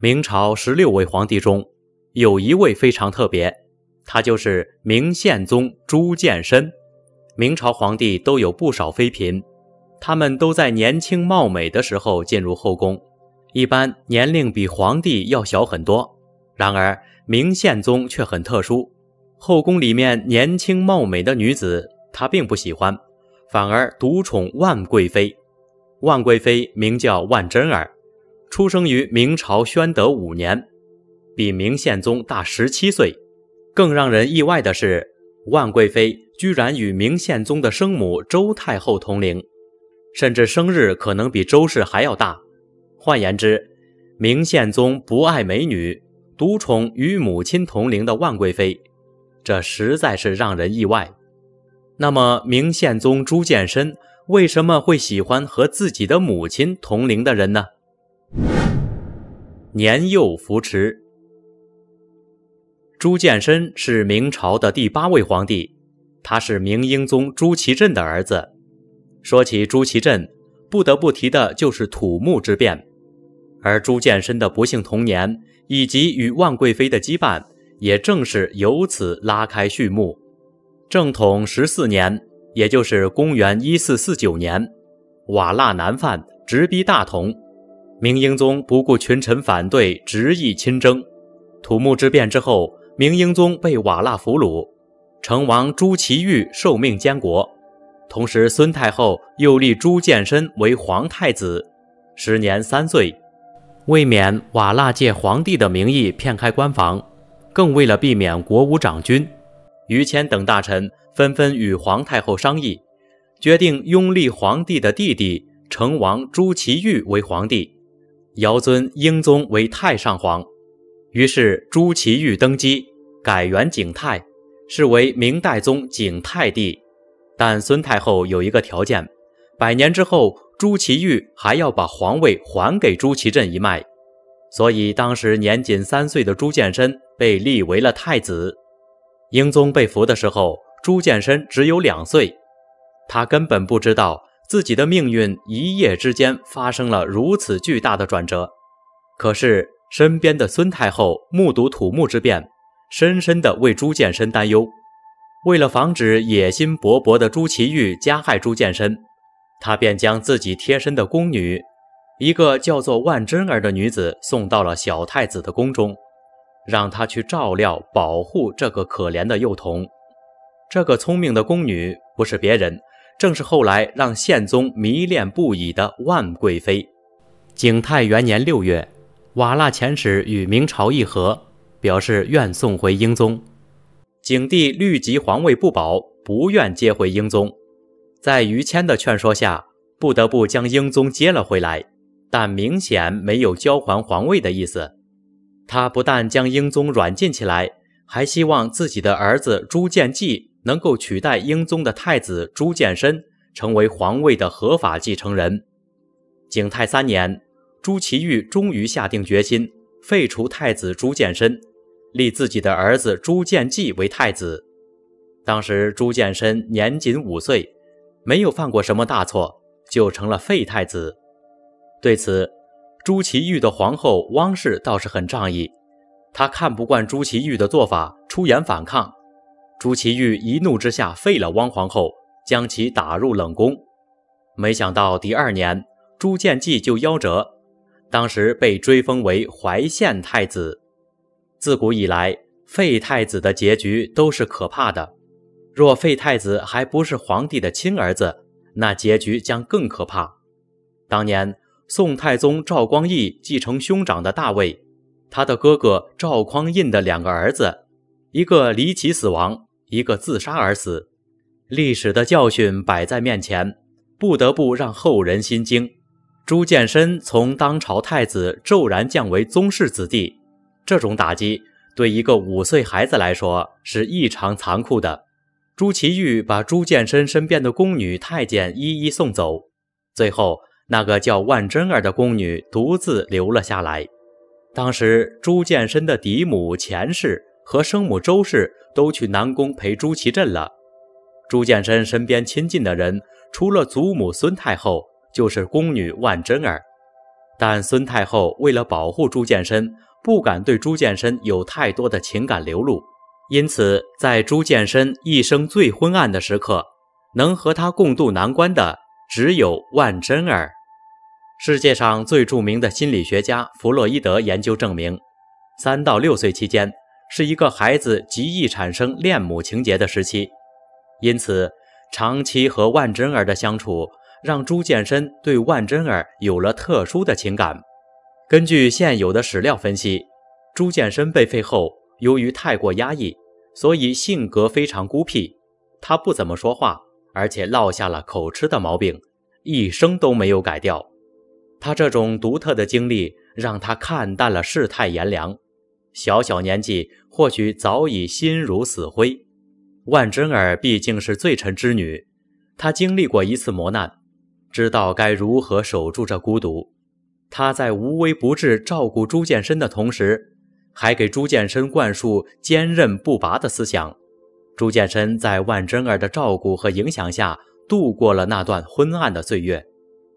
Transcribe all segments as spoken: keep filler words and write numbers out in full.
明朝十六位皇帝中，有一位非常特别，他就是明宪宗朱见深。明朝皇帝都有不少妃嫔，他们都在年轻貌美的时候进入后宫，一般年龄比皇帝要小很多。然而明宪宗却很特殊，后宫里面年轻貌美的女子他并不喜欢，反而独宠万贵妃。万贵妃名叫万贞儿，出生于明朝宣德五年，比明宪宗大十七岁。更让人意外的是，万贵妃居然与明宪宗的生母周太后同龄，甚至生日可能比周氏还要大。换言之，明宪宗不爱美女，独宠与母亲同龄的万贵妃，这实在是让人意外。那么明宪宗朱见深为什么会喜欢和自己的母亲同龄的人呢？年幼扶持。朱见深是明朝的第八位皇帝，他是明英宗朱祁镇的儿子。说起朱祁镇，不得不提的就是土木之变，而朱见深的不幸童年以及与万贵妃的羁绊，也正是由此拉开序幕。正统十四年，也就是公元一四四九年，瓦剌南犯，直逼大同。明英宗不顾群臣反对，执意亲征。土木之变之后，明英宗被瓦剌俘虏，成王朱祁钰受命监国。同时孙太后又立朱见深为皇太子，时年三岁。为免瓦剌借皇帝的名义骗开关防，更为了避免国无长君，于谦等大臣纷纷与皇太后商议，决定拥立皇帝的弟弟成王朱祁钰为皇帝，遥尊英宗为太上皇。于是朱祁钰登基，改元景泰，是为明代宗景泰帝。但孙太后有一个条件，百年之后朱祁钰还要把皇位还给朱祁镇一脉，所以当时年仅三岁的朱见深被立为了太子。英宗被俘的时候，朱见深只有两岁，他根本不知道自己的命运一夜之间发生了如此巨大的转折。可是身边的孙太后目睹土木之变，深深地为朱见深担忧。为了防止野心勃勃的朱祁钰加害朱见深，他便将自己贴身的宫女，一个叫做万贞儿的女子送到了小太子的宫中，让他去照料保护这个可怜的幼童。这个聪明的宫女不是别人，正是后来让宪宗迷恋不已的万贵妃。景泰元年六月，瓦剌遣使与明朝议和，表示愿送回英宗。景帝虑及皇位不保，不愿接回英宗，在于谦的劝说下，不得不将英宗接了回来，但明显没有交还皇位的意思。他不但将英宗软禁起来，还希望自己的儿子朱见济能够取代英宗的太子朱见深，成为皇位的合法继承人。景泰三年，朱祁钰终于下定决心废除太子朱见深，立自己的儿子朱见济为太子。当时朱见深年仅五岁，没有犯过什么大错，就成了废太子。对此，朱祁钰的皇后汪氏倒是很仗义，她看不惯朱祁钰的做法，出言反抗。朱祁钰一怒之下废了汪皇后，将其打入冷宫。没想到第二年，朱见济就夭折，当时被追封为怀宪太子。自古以来，废太子的结局都是可怕的，若废太子还不是皇帝的亲儿子，那结局将更可怕。当年宋太宗赵光义继承兄长的大位，他的哥哥赵匡胤的两个儿子，一个离奇死亡，一个自杀而死。历史的教训摆在面前，不得不让后人心惊。朱见深从当朝太子骤然降为宗室子弟，这种打击对一个五岁孩子来说是异常残酷的。朱祁钰把朱见深身边的宫女太监一一送走，最后那个叫万贞儿的宫女独自留了下来。当时朱见深的嫡母钱氏和生母周氏都去南宫陪朱祁镇了。朱见深身边亲近的人，除了祖母孙太后，就是宫女万贞儿。 但孙太后为了保护朱见深，不敢对朱见深有太多的情感流露，因此在朱见深一生最昏暗的时刻，能和他共度难关的只有万贞儿。世界上最著名的心理学家弗洛伊德研究证明，三到六岁期间是一个孩子极易产生恋母情结的时期，因此长期和万贞儿的相处让朱见深对万贞儿有了特殊的情感。根据现有的史料分析，朱见深被废后，由于太过压抑，所以性格非常孤僻，他不怎么说话，而且落下了口吃的毛病，一生都没有改掉。他这种独特的经历让他看淡了世态炎凉，小小年纪或许早已心如死灰。万贞儿毕竟是罪臣之女，她经历过一次磨难，知道该如何守住这孤独。她在无微不至照顾朱见深的同时，还给朱见深灌输坚韧不拔的思想。朱见深在万贞儿的照顾和影响下度过了那段昏暗的岁月。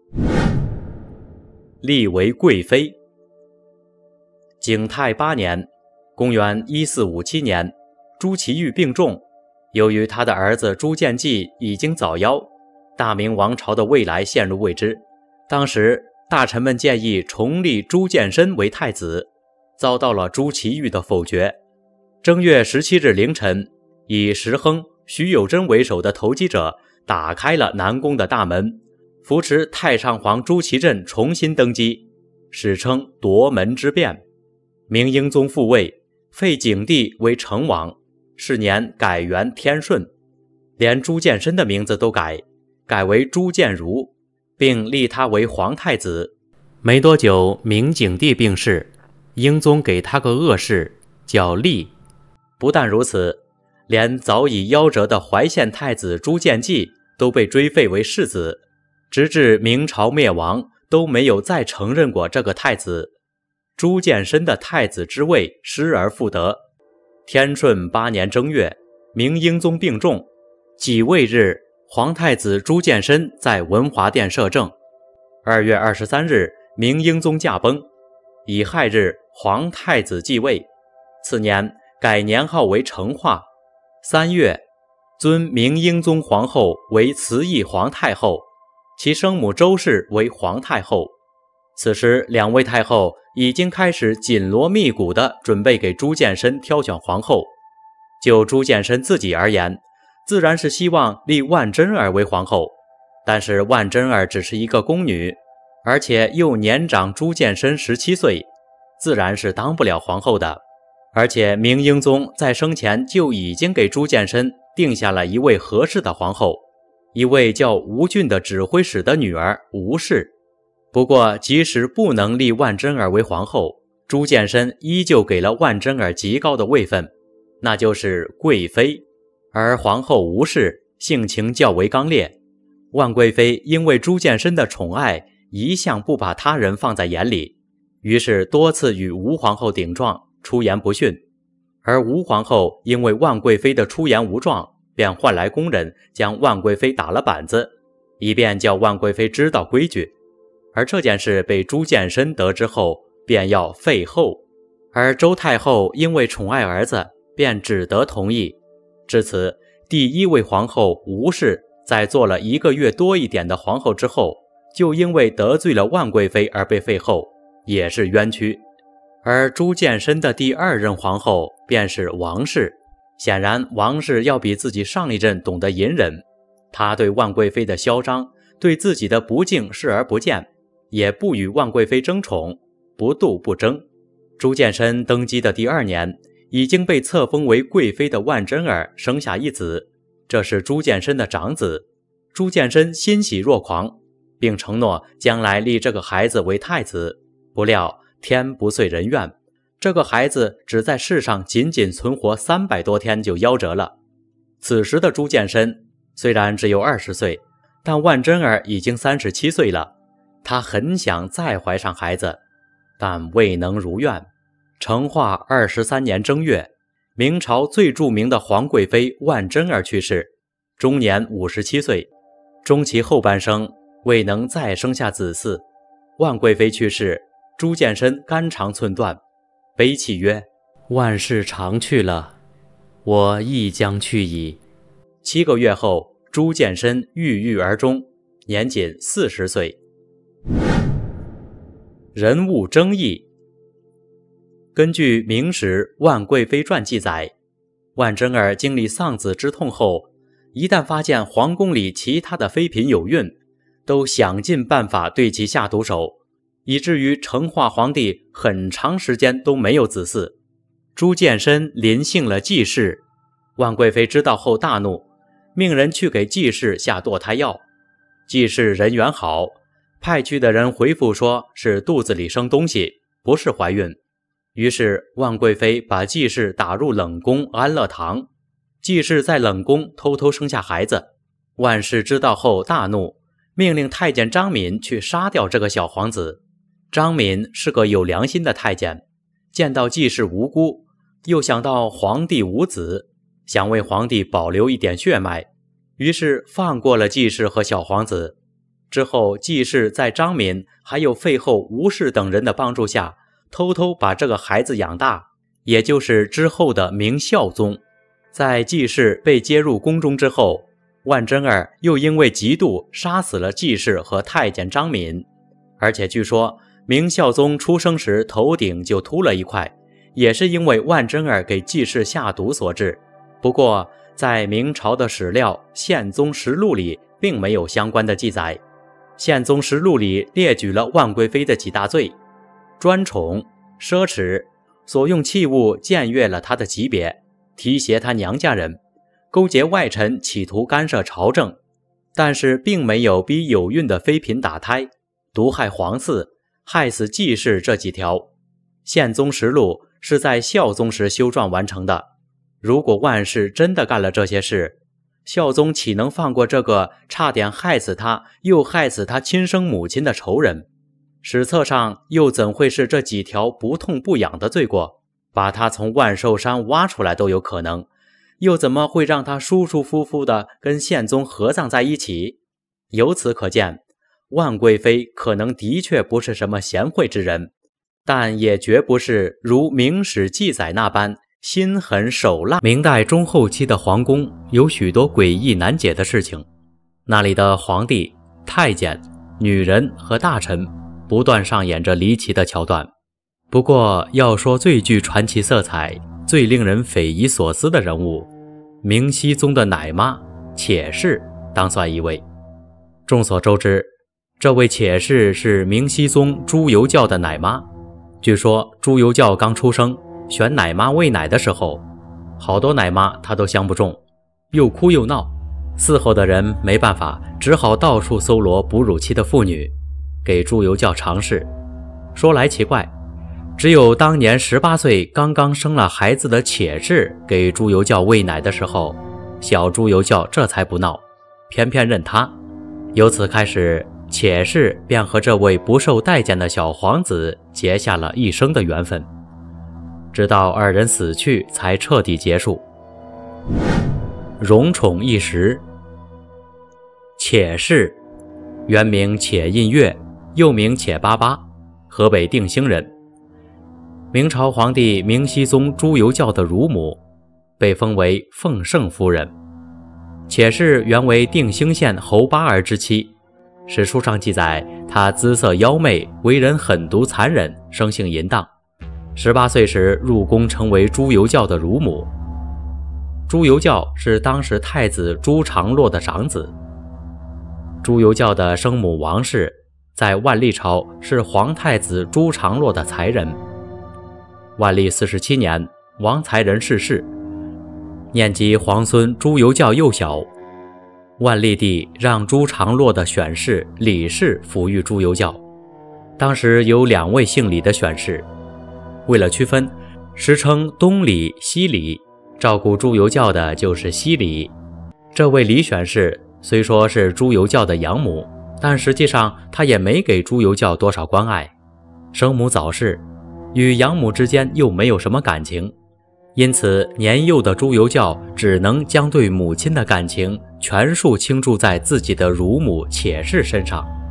立为贵妃。景泰八年，公元一四五七年，朱祁钰病重，由于他的儿子朱见济已经早夭，大明王朝的未来陷入未知。当时大臣们建议重立朱见深为太子，遭到了朱祁钰的否决。正月十七日凌晨，以石亨、徐有贞为首的投机者打开了南宫的大门，扶持太上皇朱祁镇重新登基，史称夺门之变。明英宗复位，废景帝为成王，是年改元天顺，连朱见深的名字都改，改为朱见如，并立他为皇太子。没多久，明景帝病逝，英宗给他个恶谥，叫立。不但如此，连早已夭折的怀县太子朱见济都被追废为世子，直至明朝灭亡都没有再承认过这个太子。朱见深的太子之位失而复得。天顺八年正月，明英宗病重，己未日，皇太子朱见深在文华殿摄政。二月二十三日，明英宗驾崩，乙亥日，皇太子继位。次年改年号为成化。三月，尊明英宗皇后为慈懿皇太后，其生母周氏为皇太后。此时两位太后已经开始紧锣密鼓地准备给朱见深挑选皇后。就朱见深自己而言，自然是希望立万贞儿为皇后，但是万贞儿只是一个宫女，而且又年长朱见深十七岁，自然是当不了皇后的。而且明英宗在生前就已经给朱见深定下了一位合适的皇后，一位叫吴郡的指挥使的女儿吴氏。不过即使不能立万贞儿为皇后，朱见深依旧给了万贞儿极高的位分，那就是贵妃。而皇后吴氏性情较为刚烈，万贵妃因为朱见深的宠爱，一向不把他人放在眼里，于是多次与吴皇后顶撞，出言不逊。而吴皇后因为万贵妃的出言无状，便唤来宫人将万贵妃打了板子，以便叫万贵妃知道规矩。而这件事被朱见深得知后，便要废后，而周太后因为宠爱儿子，便只得同意。至此，第一位皇后吴氏在做了一个月多一点的皇后之后，就因为得罪了万贵妃而被废后，也是冤屈。而朱见深的第二任皇后便是王氏，显然王氏要比自己上一任懂得隐忍，她对万贵妃的嚣张，对自己的不敬视而不见，也不与万贵妃争宠，不妒不争。朱见深登基的第二年，已经被册封为贵妃的万贞儿生下一子，这是朱见深的长子。朱见深欣喜若狂，并承诺将来立这个孩子为太子。不料天不遂人愿，这个孩子只在世上仅仅存活三百多天就夭折了。此时的朱见深虽然只有二十岁，但万贞儿已经三十七岁了。他很想再怀上孩子，但未能如愿。成化二十三年正月，明朝最著名的皇贵妃万贞儿去世，终年五十七岁。终其后半生未能再生下子嗣。 万贵妃去世，朱见深肝肠寸断，悲泣曰：万事常去了，我亦将去矣。七个月后，朱见深郁郁而终，年仅四十岁。人物争议。根据《明史·万贵妃传》记载，万贞儿经历丧子之痛后，一旦发现皇宫里其他的妃嫔有孕，都想尽办法对其下毒手，以至于成化皇帝很长时间都没有子嗣。朱见深临幸了季氏，万贵妃知道后大怒，命人去给季氏下堕胎药。季氏人缘好，派去的人回复说是肚子里生东西，不是怀孕。于是万贵妃把季氏打入冷宫安乐堂，季氏在冷宫偷偷生下孩子。万氏知道后大怒，命令太监张敏去杀掉这个小皇子。张敏是个有良心的太监，见到季氏无辜，又想到皇帝无子，想为皇帝保留一点血脉，于是放过了季氏和小皇子。之后季氏在张敏还有废后吴氏等人的帮助下，偷偷把这个孩子养大，也就是之后的明孝宗。在季氏被接入宫中之后，万贞儿又因为嫉妒杀死了季氏和太监张敏。而且据说明孝宗出生时头顶就秃了一块，也是因为万贞儿给季氏下毒所致。不过在明朝的史料《宪宗实录》里并没有相关的记载。《宪宗实录》里列举了万贵妃的几大罪：专宠、奢侈、所用器物僭越了她的级别、提携她娘家人、勾结外臣企图干涉朝政，但是并没有逼有孕的妃嫔打胎、毒害皇嗣、害死季氏这几条。《宪宗实录》是在孝宗时修撰完成的，如果万氏真的干了这些事，孝宗岂能放过这个差点害死他又害死他亲生母亲的仇人？史册上又怎会是这几条不痛不痒的罪过？把他从万寿山挖出来都有可能，又怎么会让他舒舒服服地跟宪宗合葬在一起？由此可见，万贵妃可能的确不是什么贤惠之人，但也绝不是如明史记载那般心狠手辣。明代中后期的皇宫有许多诡异难解的事情，那里的皇帝、太监、女人和大臣不断上演着离奇的桥段。不过要说最具传奇色彩、最令人匪夷所思的人物，明熹宗的奶妈且氏当算一位。众所周知，这位且氏是明熹宗朱由校的奶妈。据说朱由校刚出生选奶妈喂奶的时候，好多奶妈她都相不中，又哭又闹，伺候的人没办法，只好到处搜罗哺乳期的妇女给朱由校尝试。说来奇怪，只有当年十八岁刚刚生了孩子的且氏给朱由校喂奶的时候，小朱由校这才不闹，偏偏认他。由此开始，且氏便和这位不受待见的小皇子结下了一生的缘分，直到二人死去才彻底结束。荣宠一时。且氏原名且印月，又名且巴巴，河北定兴人，明朝皇帝明熹宗朱由校的乳母，被封为奉圣夫人。且氏原为定兴县侯八儿之妻，史书上记载她姿色妖媚，为人狠毒残忍，生性淫荡。十八岁时入宫成为朱由校的乳母。朱由校是当时太子朱常洛的长子。朱由校的生母王氏在万历朝是皇太子朱常洛的才人。万历四十七年，王才人逝世，念及皇孙朱由校幼小，万历帝让朱常洛的选侍李氏抚育朱由校。当时有两位姓李的选侍，为了区分，时称东李、西李，照顾朱由校的就是西李。这位李选侍虽说是朱由校的养母，但实际上他也没给朱由校多少关爱。生母早逝，与养母之间又没有什么感情，因此年幼的朱由校只能将对母亲的感情全数倾注在自己的乳母且氏身上。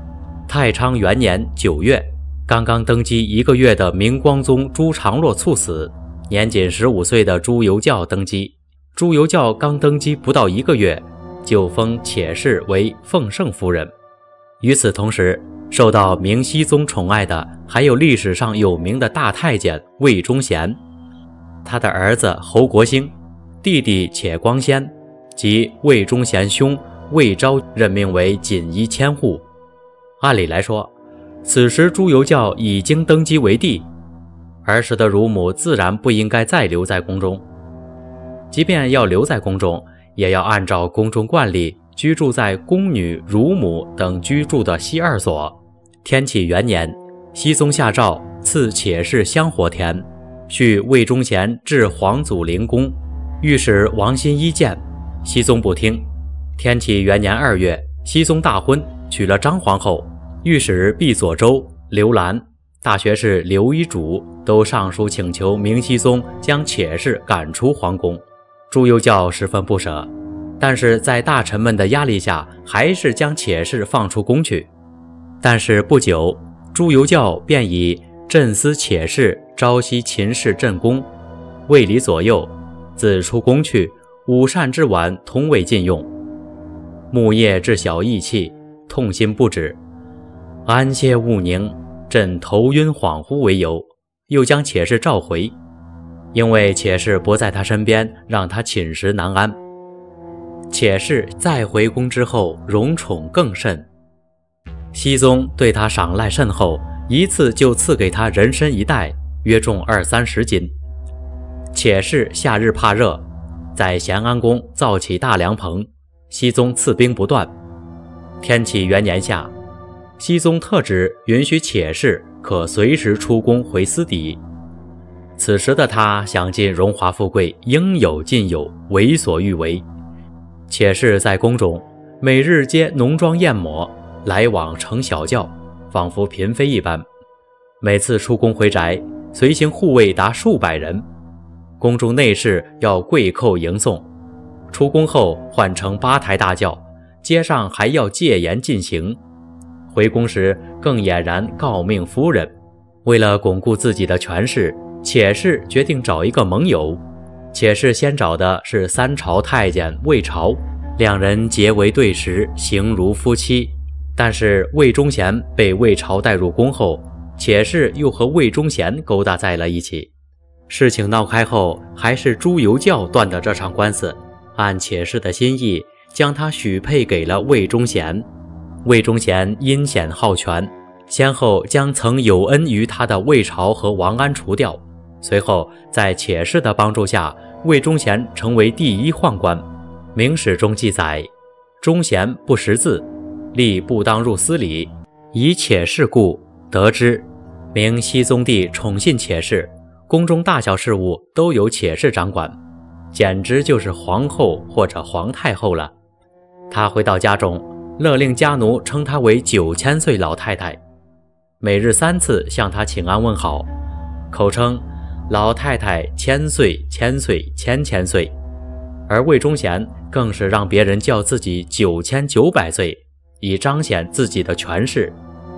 太昌元年九月，刚刚登基一个月的明光宗朱常洛猝死，年仅十五岁的朱由校登基。朱由校刚登基不到一个月，就封且氏为奉圣夫人。与此同时，受到明熹宗宠爱的还有历史上有名的大太监魏忠贤，他的儿子侯国兴，弟弟且光先及魏忠贤兄魏昭任命为锦衣千户。按理来说，此时朱由校已经登基为帝，儿时的乳母自然不应该再留在宫中。即便要留在宫中，也要按照宫中惯例居住在宫女、乳母等居住的西二所。天启元年，熹宗下诏赐且氏香火田，续魏忠贤至皇祖灵宫，御史王新一见，熹宗不听。天启元年二月，熹宗大婚，娶了张皇后。御史毕左周、刘兰、大学士刘一主都上书请求明熹宗将且氏赶出皇宫。朱由校十分不舍，但是在大臣们的压力下，还是将且氏放出宫去。但是不久，朱由校便以镇司且氏朝夕秦氏镇宫，卫理左右，自出宫去，午膳之晚同为禁用。木叶至小义气，痛心不止。安歇勿宁，朕头晕恍惚为由，又将且氏召回，因为且氏不在他身边，让他寝食难安。且氏再回宫之后，荣宠更甚。熹宗对他赏赖甚厚，一次就赐给他人参一袋，约重二三十斤。且氏夏日怕热，在咸安宫造起大凉棚，熹宗赐兵不断。天启元年夏，熹宗特旨允许且氏可随时出宫回私邸。此时的他享尽荣华富贵，应有尽有，为所欲为。且氏在宫中每日皆浓妆艳抹，来往乘小轿，仿佛嫔妃一般。每次出宫回宅，随行护卫达数百人，宫中内侍要跪叩迎送。出宫后换乘八抬大轿，街上还要戒严进行。回宫时更俨然诰命夫人。为了巩固自己的权势，且氏决定找一个盟友。且氏先找的是三朝太监魏朝，两人结为对食，形如夫妻。但是魏忠贤被魏朝带入宫后，且氏又和魏忠贤勾搭在了一起。事情闹开后，还是朱由校断的这场官司，按且氏的心意，将他许配给了魏忠贤。魏忠贤阴险好权，先后将曾有恩于他的魏朝和王安除掉。随后在且氏的帮助下，魏忠贤成为第一宦官。明史中记载，忠贤不识字，吏不当入司礼，以且氏故，得知明熹宗帝宠信且氏，宫中大小事务都由且氏掌管，简直就是皇后或者皇太后了。他回到家中，勒令家奴称她为九千岁老太太，每日三次向她请安问好，口称老太太千岁千岁千千岁。而魏忠贤更是让别人叫自己九千九百岁，以彰显自己的权势。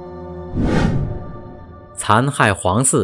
残害皇嗣。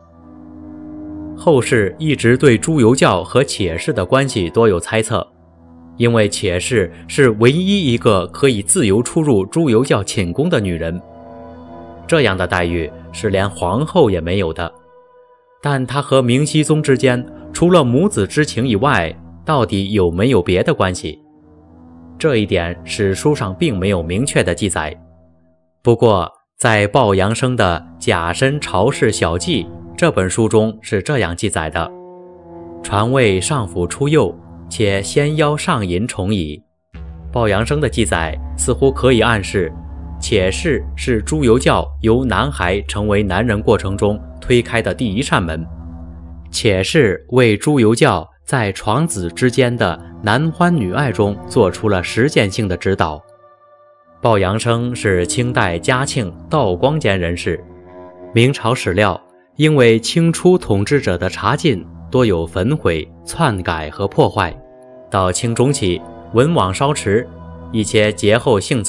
后世一直对朱由校和且氏的关系多有猜测，因为且氏是唯一一个可以自由出入朱由校寝宫的女人，这样的待遇是连皇后也没有的。但她和明熹宗之间除了母子之情以外，到底有没有别的关系？这一点史书上并没有明确的记载。不过在鲍阳生的《甲申朝氏小记》这本书中是这样记载的：传位上府出幼，且先邀上淫宠矣。鲍阳生的记载似乎可以暗示，且氏是朱由校由男孩成为男人过程中推开的第一扇门，且氏为朱由校在床子之间的男欢女爱中做出了实践性的指导。鲍阳生是清代嘉庆、道光间人士。明朝史料因为清初统治者的查禁多有焚毁、篡改和破坏，到清中期文网稍迟，一些节后幸存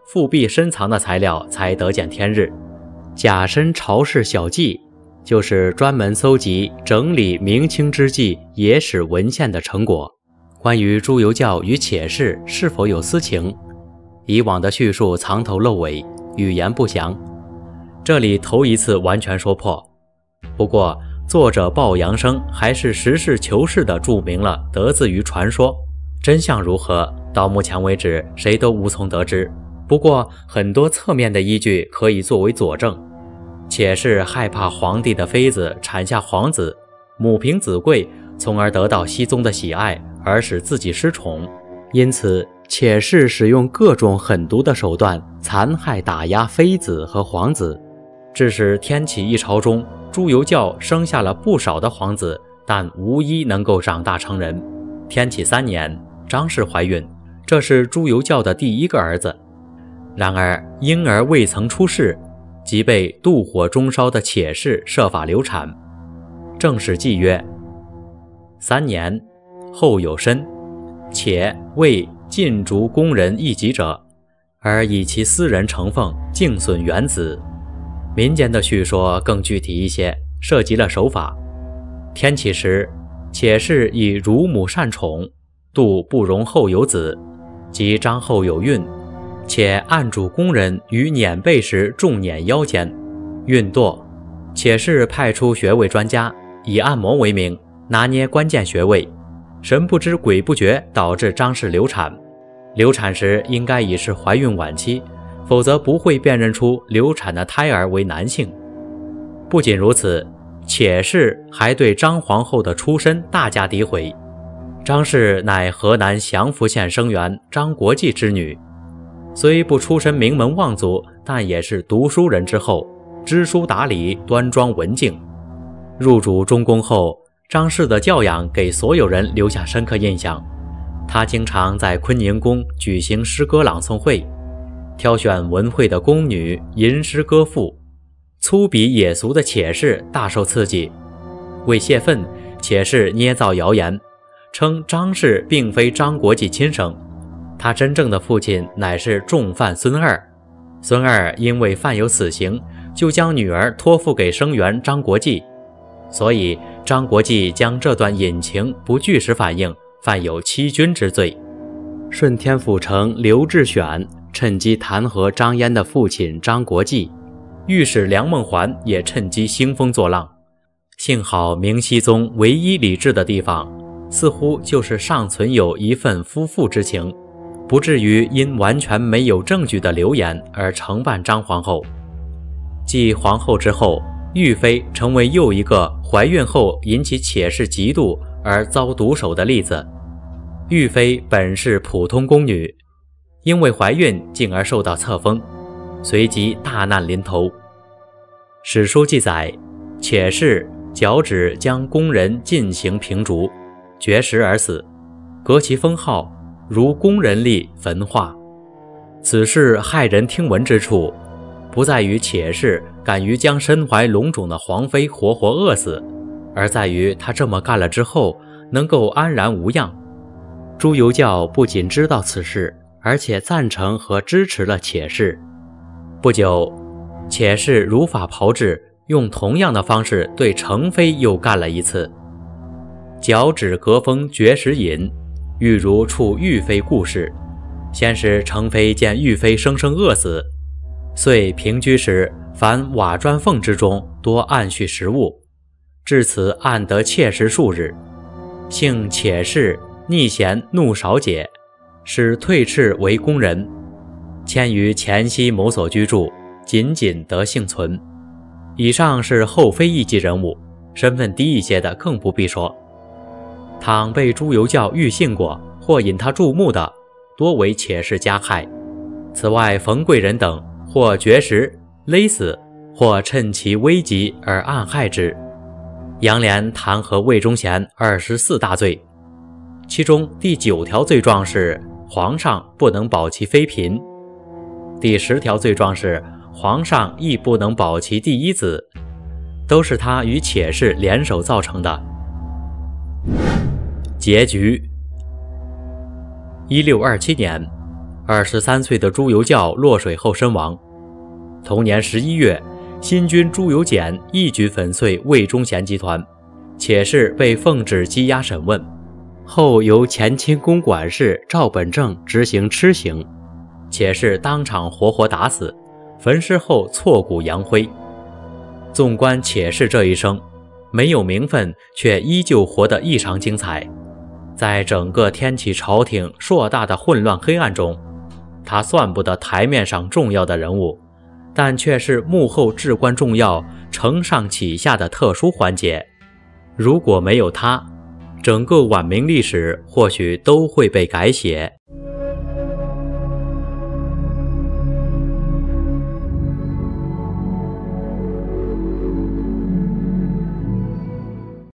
复辟深藏的材料才得见天日。甲申朝氏小记就是专门搜集整理明清之际野史文献的成果。关于朱由校与且氏是否有私情，以往的叙述藏头漏尾，语言不详，这里头一次完全说破。不过作者鲍阳生还是实事求是地注明了得自于传说，真相如何，到目前为止谁都无从得知。不过很多侧面的依据可以作为佐证。且氏害怕皇帝的妃子产下皇子，母凭子贵，从而得到熹宗的喜爱，而使自己失宠，因此且氏使用各种狠毒的手段残害打压妃子和皇子，致使天启一朝中朱由校生下了不少的皇子，但无一能够长大成人。天启三年，张氏怀孕，这是朱由校的第一个儿子。然而婴儿未曾出世，即被妒火中烧的且氏设法流产。正史记曰：三年后有申，且为禁逐宫人一己者，而以其私人承奉，敬损原子。民间的叙说更具体一些，涉及了手法。天启时，且氏以乳母善宠，妒不容后有子，及张后有孕，且按主宫人于碾背时重碾腰间，孕堕。且氏派出穴位专家，以按摩为名拿捏关键穴位，神不知鬼不觉，导致张氏流产。流产时应该已是怀孕晚期，否则不会辨认出流产的胎儿为男性。不仅如此，且氏还对张皇后的出身大加诋毁。张氏乃河南祥符县生员张国际之女，虽不出身名门望族，但也是读书人之后，知书达理，端庄文静。入主中宫后，张氏的教养给所有人留下深刻印象。他经常在坤宁宫举行诗歌朗诵会，挑选文慧的宫女吟诗歌赋。粗鄙野俗的且氏大受刺激，为泄愤，且氏捏造谣言，称张氏并非张国际亲生，他真正的父亲乃是重犯孙二。孙二因为犯有此刑，就将女儿托付给生员张国际，所以张国际将这段隐情不据实反映，犯有欺君之罪。顺天府丞刘志选趁机弹劾张嫣的父亲张国际，御史梁梦环也趁机兴风作浪。幸好明熹宗唯一理智的地方，似乎就是尚存有一份夫妇之情，不至于因完全没有证据的流言而惩办张皇后。继皇后之后，玉妃成为又一个怀孕后引起且氏嫉妒而遭毒手的例子。玉妃本是普通宫女，因为怀孕进而受到册封，随即大难临头。史书记载，且氏脚趾将宫人进行平逐，绝食而死，革其封号，如宫人立焚化。此事骇人听闻之处，不在于且氏敢于将身怀龙种的皇妃活活饿死，而在于他这么干了之后能够安然无恙。朱由校不仅知道此事，而且赞成和支持了且氏。不久，且氏如法炮制，用同样的方式对成妃又干了一次。脚趾革封绝食饮，欲如处玉妃故事。先是成妃见玉妃生生饿死，遂平居时凡瓦砖缝之中多暗蓄食物，至此暗得切食数日。幸且氏逆贤怒少解，使退斥为宫人，迁于黔西某所居住，仅仅得幸存。以上是后妃一级人物，身份低一些的更不必说。倘被朱由校遇幸过或引他注目的，多为且氏加害。此外，冯贵人等或绝食勒死，或趁其危急而暗害之。杨涟弹劾魏忠贤二十四大罪，其中第九条罪状是皇上不能保其妃嫔，第十条罪状是皇上亦不能保其第一子，都是他与且氏联手造成的。结局：一六二七年， 二十三岁的朱由校落水后身亡。同年十一月，新君朱由检一举粉碎魏忠贤集团，且是被奉旨羁押审问，后由前清宫管事赵本正执行笞刑，且是当场活活打死，焚尸后挫骨扬灰。纵观且是这一生，没有名分，却依旧活得异常精彩。在整个天启朝廷硕大的混乱黑暗中，他算不得台面上重要的人物，但却是幕后至关重要、承上启下的特殊环节。如果没有他，整个晚明历史或许都会被改写。